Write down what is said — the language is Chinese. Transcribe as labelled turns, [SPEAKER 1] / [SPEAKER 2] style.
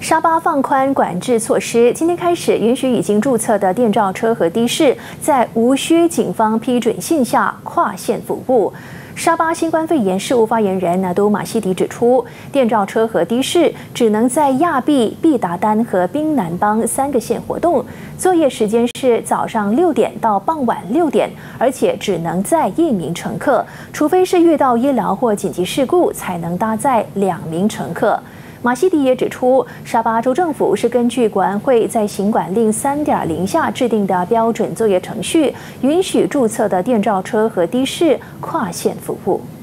[SPEAKER 1] 沙巴放宽管制措施，今天开始允许已经注册的电召车和的士，在无需警方批准线下跨线服务。沙巴新冠肺炎事务发言人纳都马西迪指出，电召车和的士只能在亚庇、毕达丹和宾南邦3个县活动，作业时间是早上6点到傍晚6点，而且只能载1名乘客，除非是遇到医疗或紧急事故，才能搭载2名乘客。马西迪也指出，沙巴州政府是根据国安会在行管令3.0下制定的标准作业程序，允许注册的电召车和的士跨线服务。